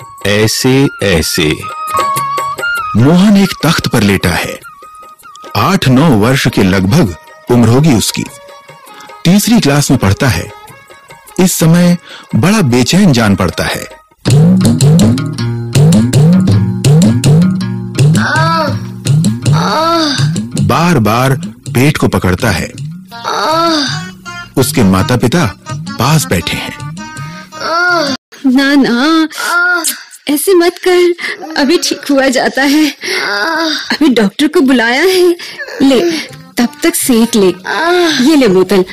ऐसे ऐसे। मोहन एक तख्त पर लेटा है। 8-9 वर्ष के लगभग उम्र होगी उसकी। तीसरी क्लास में पढ़ता है। इस समय बड़ा बेचैन जान पड़ता है। बार बार पेट को पकड़ता है। उसके माता पिता पास बैठे हैं। ना ना, ऐसे मत कर, अभी ठीक हुआ जाता है। अभी डॉक्टर को बुलाया है। ले, तब तक सेक ले। ये ले बोतल।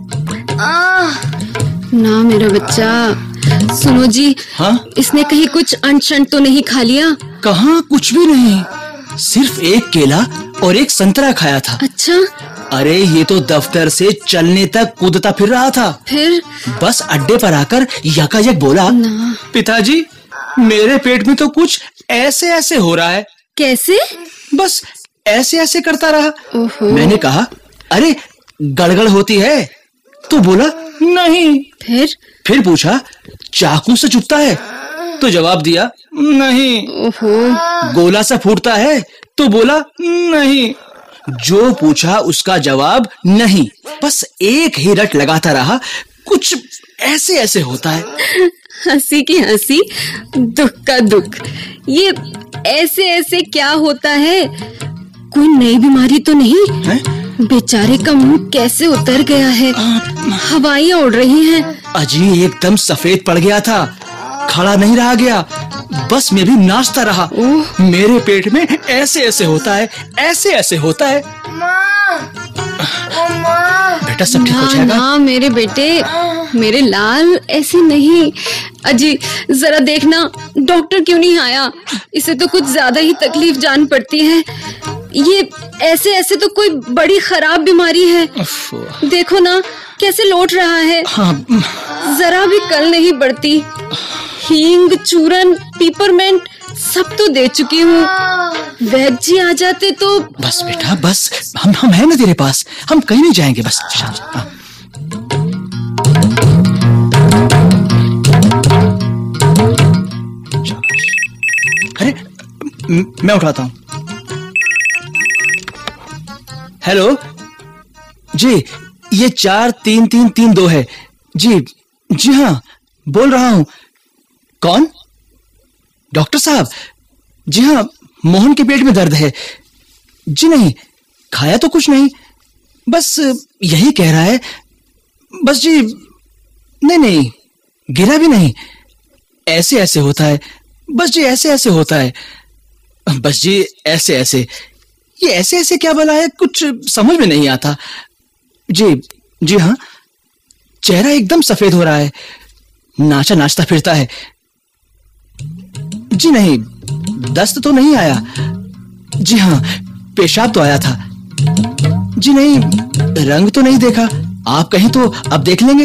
ना मेरा बच्चा। सुनो जी। हाँ? इसने कहीं कुछ अनशन तो नहीं खा लिया? कहाँ, कुछ भी नहीं, सिर्फ एक केला और एक संतरा खाया था। अच्छा। अरे ये तो दफ्तर से चलने तक कूदता फिर रहा था। फिर बस अड्डे पर आकर यकायक बोला, पिताजी मेरे पेट में तो कुछ ऐसे ऐसे हो रहा है। कैसे? बस ऐसे ऐसे करता रहा। ओहो। मैंने कहा, अरे गड़गड़ होती है? तो बोला नहीं। फिर पूछा, चाकू से चुभता है? तो जवाब दिया नहीं। ओहो। गोला सा फूटता है? तो बोला नहीं। जो पूछा उसका जवाब नहीं। बस एक ही रट लगाता रहा, कुछ ऐसे ऐसे होता है। हंसी की हंसी, दुख का दुख। ये ऐसे ऐसे क्या होता है? कोई नई बीमारी तो नहीं है? बेचारे का मुंह कैसे उतर गया है, हवाइयां उड़ रही हैं। अजी एकदम सफेद पड़ गया था, खड़ा नहीं रहा गया, बस मैं भी नाचता रहा। मेरे पेट में ऐसे ऐसे होता है, ऐसे ऐसे होता है। बेटा सब ठीक हो जाएगा। ना मेरे बेटे, मेरे लाल, ऐसे नहीं। अजी जरा देखना, डॉक्टर क्यों नहीं आया? इसे तो कुछ ज्यादा ही तकलीफ जान पड़ती है। ये ऐसे ऐसे तो कोई बड़ी खराब बीमारी है। देखो ना कैसे लौट रहा है। जरा भी कल नहीं बढ़ती। हींग, चूरन, पीपरमेंट सब तो दे चुकी हूँ। वैद्य जी आ जाते तो। बस बेटा बस, हम हैं ना तेरे पास, हम कहीं नहीं जाएंगे। बस अरे मैं उठाता हूँ। हेलो जी, ये 43332 है जी। जी हाँ, बोल रहा हूँ। कौन? डॉक्टर साहब? जी हाँ, मोहन के पेट में दर्द है। जी नहीं, खाया तो कुछ नहीं, बस यही कह रहा है। बस जी, नहीं, गिरा भी नहीं, ऐसे ऐसे होता है। बस जी ऐसे ऐसे होता है। बस जी ऐसे ऐसे। ये ऐसे ऐसे क्या भला है, कुछ समझ में नहीं आता। जी हाँ, चेहरा एकदम सफेद हो रहा है, नाचता फिरता है। जी नहीं, दस्त तो नहीं आया। जी हाँ, पेशाब तो आया था। जी नहीं, रंग तो नहीं देखा। आप कहें तो अब देख लेंगे।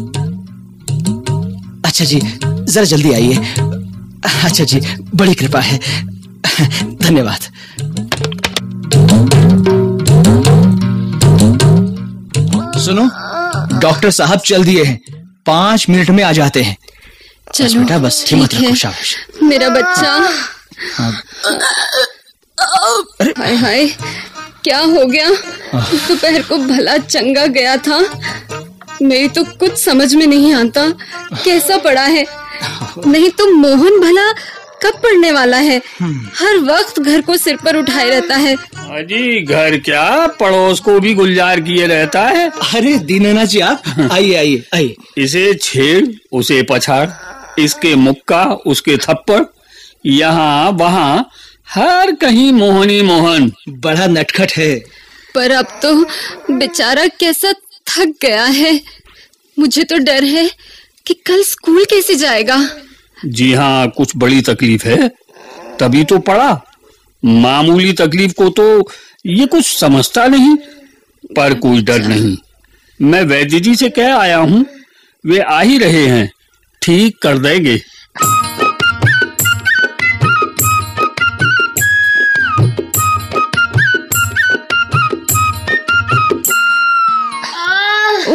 अच्छा जी, जरा जल्दी आइए। अच्छा जी, बड़ी कृपा है, धन्यवाद। सुनो, डॉक्टर साहब चल दिए हैं, 5 मिनट में आ जाते हैं। चलो बस बेटा, बस हिम्मत रखो, शाबाश। मेरा बच्चा। हाय हाय, क्या हो गया? दोपहर को भला चंगा गया था। मेरी तो कुछ समझ में नहीं आता, कैसा पड़ा है। नहीं तो मोहन भला कब पढ़ने वाला है? हर वक्त घर को सिर पर उठाए रहता है। अजी घर क्या, पड़ोस को भी गुलजार किए रहता है। अरे दीनानाथ जी, आप आइए। इसे छेड़, उसे पछाड़, इसके मुक्का, उसके थप्पड़, यहाँ वहाँ हर कहीं मोहन ही मोहन। बड़ा नटखट है। पर अब तो बेचारा कैसा थक गया है। मुझे तो डर है कि कल स्कूल कैसे जाएगा। जी हाँ, कुछ बड़ी तकलीफ है, तभी तो पढ़ा। मामूली तकलीफ को तो ये कुछ समझता नहीं। पर कोई डर नहीं, मैं वैद्य जी से कह आया हूँ, वे आ ही रहे हैं, ठीक कर देंगे।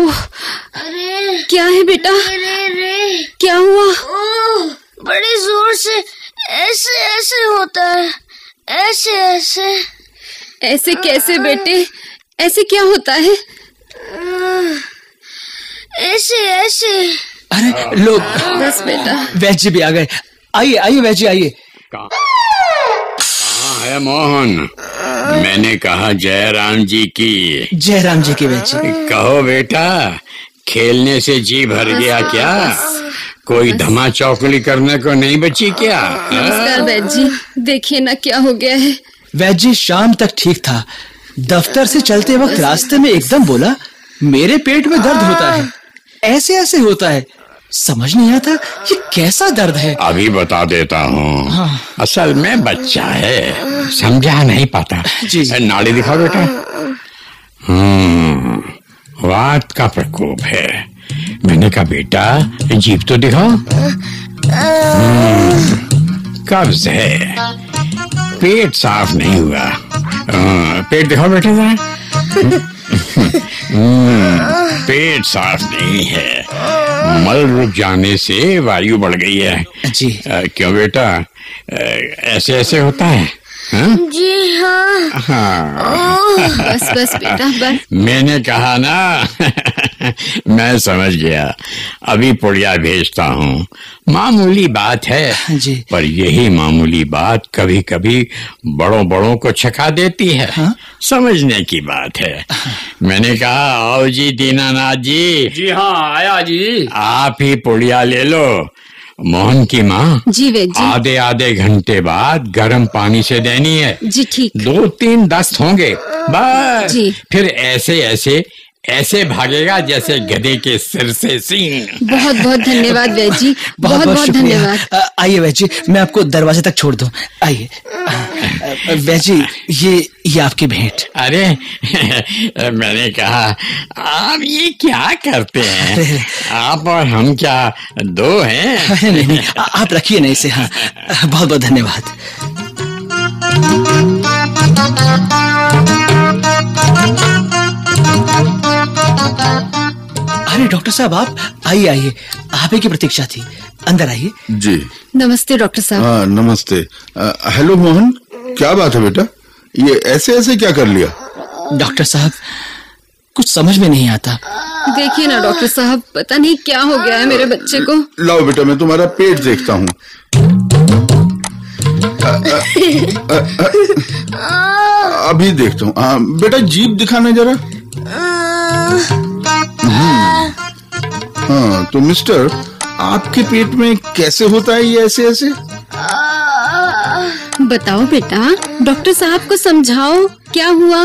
क्या है बेटा? क्या हुआ? बड़े जोर ऐसे ऐसे ऐसे होता है, ऐसे ऐसे। ऐसे कैसे बेटे, ऐसे क्या होता है? ऐसे ऐसे। अरे लोग, बस बेटा। वैद्य जी भी आ गए। आइए आइए वैद्य जी, आइए। कहाँ है मोहन? मैंने कहा जयराम जी की। जयराम जी की वैद्य जी। कहो बेटा, खेलने से जी भर गया क्या? कोई धमा चौकली करने को नहीं बची क्या? नमस्कार वैद्य जी, देखिए ना क्या हो गया है। वैद्य जी शाम तक ठीक था, दफ्तर से चलते वक्त रास्ते में एकदम बोला, मेरे पेट में दर्द होता है, ऐसे ऐसे होता है। समझ नहीं आता ये कैसा दर्द है। अभी बता देता हूँ। हाँ। असल में बच्चा है, समझा नहीं पाता। जी। नाड़ी दिखाओ बेटा। वात का प्रकोप है। मैंने कहा बेटा जीभ तो दिखाओ। कब्ज है, पेट साफ नहीं हुआ। पेट दिखाओ बेटा जरा। पेट साफ नहीं है, मल रुक जाने से वायु बढ़ गई है। जी। क्यों बेटा, ऐसे ऐसे होता है? हाँ? जी हाँ। बस बस बेटा बस। मैंने कहा ना। मैं समझ गया, अभी पुड़िया भेजता हूँ। मामूली बात है जी। पर यही मामूली बात कभी कभी बड़ों बड़ों को छका देती है। हाँ? समझने की बात है। मैंने कहा आओ जी दीनानाथ जी। जी हाँ आया जी। आप ही पुड़िया ले लो। मोहन की माँ जी वैद्य जी। आधे आधे घंटे बाद गर्म पानी से देनी है। जी ठीक। 2-3 दस्त होंगे बस। जी। फिर ऐसे ऐसे ऐसे भागेगा जैसे गधे के सिर से सींग। बहुत बहुत धन्यवाद वैद्य जी, बहुत बहुत शुक्रिया। धन्यवाद। आइए वैद्य जी, मैं आपको दरवाजे तक छोड़ दूं। आइए। वैद्य जी, ये आपकी भेंट। अरे मैंने कहा आप ये क्या करते हैं? आप और हम क्या दो हैं? नहीं, आप रखिए ना इसे। हाँ, बहुत बहुत धन्यवाद। अरे डॉक्टर साहब, आप आइए आइए, आप ही की प्रतीक्षा थी, अंदर आइए। जी। नमस्ते डॉक्टर साहब। हाँ नमस्ते। हेलो मोहन, क्या बात है बेटा? ये ऐसे ऐसे क्या कर लिया? डॉक्टर साहब कुछ समझ में नहीं आता। देखिए ना डॉक्टर साहब, पता नहीं क्या हो गया है मेरे बच्चे को। लाओ बेटा, मैं तुम्हारा पेट देखता हूँ। अभी देखता हूँ। बेटा जीभ दिखाना जरा। हाँ तो मिस्टर, आपके पेट में कैसे होता है ये ऐसे ऐसे? बताओ बेटा, डॉक्टर साहब को समझाओ क्या हुआ।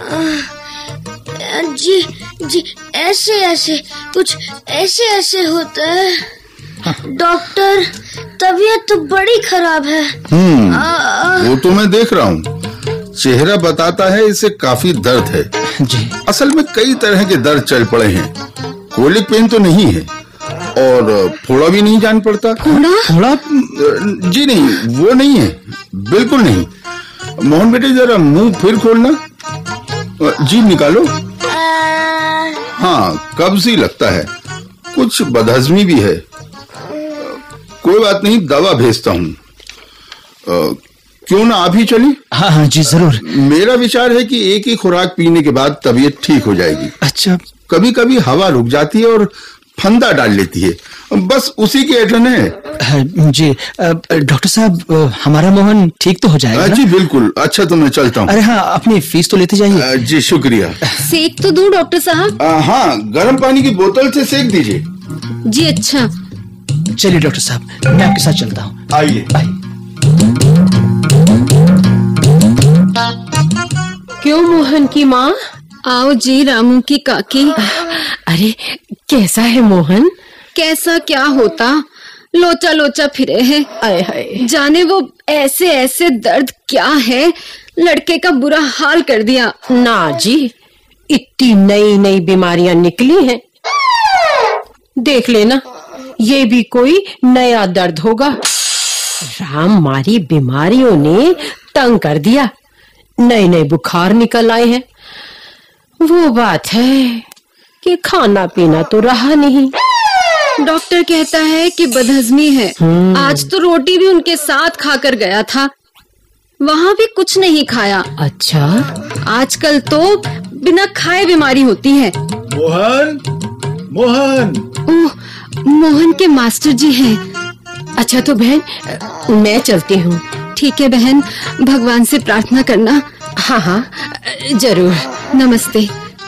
जी जी, ऐसे ऐसे कुछ ऐसे ऐसे होता है। डॉक्टर, तबीयत तो बड़ी खराब है। वो तो मैं देख रहा हूँ, चेहरा बताता है इसे काफी दर्द है। जी। असल में कई तरह के दर्द चल पड़े हैं। कोलिक पेन तो नहीं है और फोड़ा भी नहीं जान पड़ता। थोड़ा जी नहीं, वो नहीं है, बिल्कुल नहीं। मोहन बेटे जरा मुंह फिर खोलना, जीभ निकालो। हाँ कब्ज ही लगता है, कुछ बदहजमी भी है। कोई बात नहीं, दवा भेजता हूँ। क्यों ना आप ही चली? हाँ हाँ जी जरूर। मेरा विचार है कि एक ही खुराक पीने के बाद तबीयत ठीक हो जाएगी। अच्छा। कभी कभी हवा रुक जाती है और फंदा डाल लेती है, बस उसी के ऐठन है। जी डॉक्टर साहब, हमारा मोहन ठीक तो हो जाएगा ना? जी बिल्कुल। अच्छा तो मैं चलता हूँ। अरे हाँ, अपनी फीस तो लेते जाइए। जी शुक्रिया। सेक तो दूं डॉक्टर साहब? हाँ, गर्म पानी की बोतल से सेक दीजिए। जी अच्छा। चलिए डॉक्टर साहब, मैं आपके साथ चलता हूँ। आइए। क्यों मोहन की माँ? आओ जी रामू की काकी। अरे कैसा है मोहन? कैसा क्या होता, लोचा लोचा फिरे है। आए हाय। जाने वो ऐसे ऐसे दर्द क्या है, लड़के का बुरा हाल कर दिया। ना जी, इतनी नई नई बीमारियां निकली हैं। देख लेना, ये भी कोई नया दर्द होगा। राम मारी बीमारियों ने तंग कर दिया, नए नए बुखार निकल आए हैं। वो बात है कि खाना पीना तो रहा नहीं। डॉक्टर कहता है कि बदहजमी है। आज तो रोटी भी उनके साथ खाकर गया था, वहाँ भी कुछ नहीं खाया। अच्छा, आजकल तो बिना खाए बीमारी होती है। मोहन, मोहन। ओह, मोहन के मास्टर जी हैं। अच्छा तो बहन मैं चलती हूँ। ठीक है बहन, भगवान से प्रार्थना करना। हाँ हाँ जरूर। नमस्ते।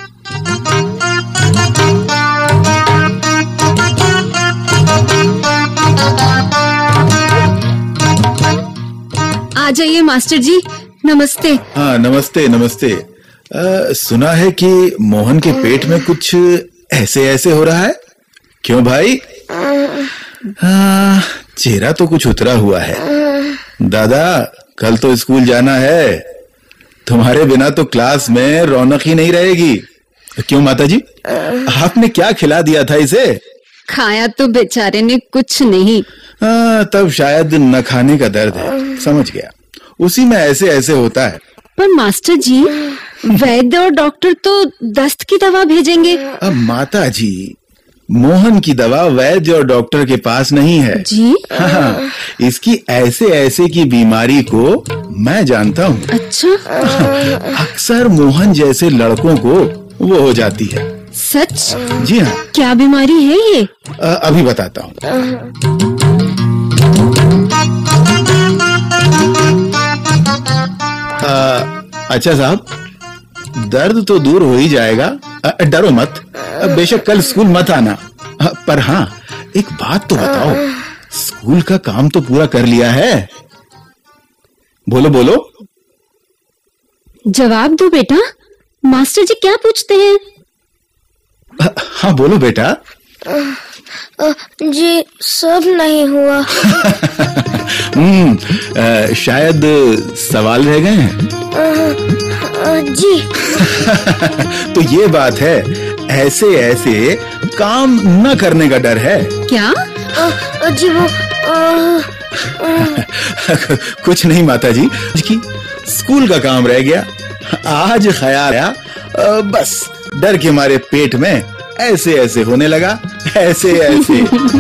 आ जाइए मास्टर जी। नमस्ते। हाँ नमस्ते नमस्ते। सुना है कि मोहन के पेट में कुछ ऐसे ऐसे हो रहा है, क्यों भाई? चेहरा तो कुछ उतरा हुआ है। दादा कल तो स्कूल जाना है, तुम्हारे बिना तो क्लास में रौनक ही नहीं रहेगी। क्यों माता जी, आपने क्या खिला दिया था इसे? खाया तो बेचारे ने कुछ नहीं। तब शायद न खाने का दर्द है, समझ गया। उसी में ऐसे ऐसे होता है। पर मास्टर जी, वैद्य और डॉक्टर तो दस्त की दवा भेजेंगे। अब माता जी, मोहन की दवा वैद्य और डॉक्टर के पास नहीं है जी। हाँ, इसकी ऐसे ऐसे की बीमारी को मैं जानता हूँ। अच्छा। अक्सर मोहन जैसे लड़कों को वो हो जाती है। सच? जी हाँ। क्या बीमारी है ये? अभी बताता हूँ। अच्छा साहब, दर्द तो दूर हो ही जाएगा, डरो मत। बेशक कल स्कूल मत आना, पर हाँ एक बात तो बताओ, स्कूल का काम तो पूरा कर लिया है? बोलो बोलो। जवाब दो बेटा, मास्टर जी क्या पूछते हैं? हाँ बोलो बेटा। जी सब नहीं हुआ। शायद सवाल रह गए हैं। जी। तो ये बात है, ऐसे ऐसे काम न करने का डर है क्या? जी वो कुछ नहीं माता जी, कि स्कूल का काम रह गया। आज ख्याल आया, बस डर के मारे पेट में ऐसे ऐसे होने लगा, ऐसे ऐसे।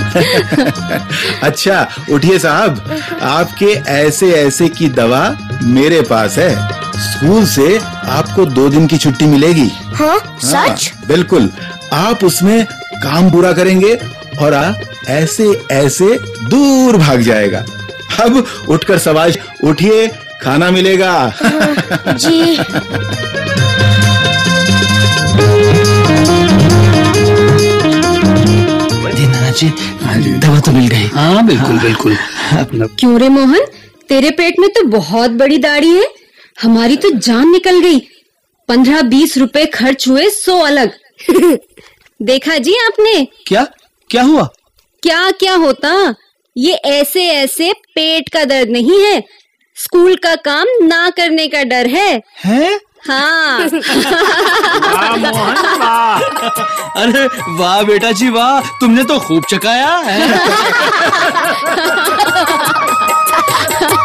अच्छा उठिए साहब, आपके ऐसे ऐसे की दवा मेरे पास है। स्कूल से आपको 2 दिन की छुट्टी मिलेगी। हाँ सच? बिल्कुल, आप उसमें काम पूरा करेंगे और ऐसे ऐसे दूर भाग जाएगा। अब उठकर सवाल उठिए, खाना मिलेगा। जी। जी दवा तो मिल गई। हाँ बिल्कुल बिल्कुल। क्यों रे मोहन, तेरे पेट में तो बहुत बड़ी दाढ़ी है, हमारी तो जान निकल गई। 15-20 रुपए खर्च हुए, 100 अलग। देखा जी आपने? क्या क्या हुआ? क्या क्या होता, ये ऐसे ऐसे पेट का दर्द नहीं है, स्कूल का काम ना करने का डर है। हैं? हाँ। वाह मोहन वाह। अरे वाह बेटा जी वाह, तुमने तो खूब चकाया है।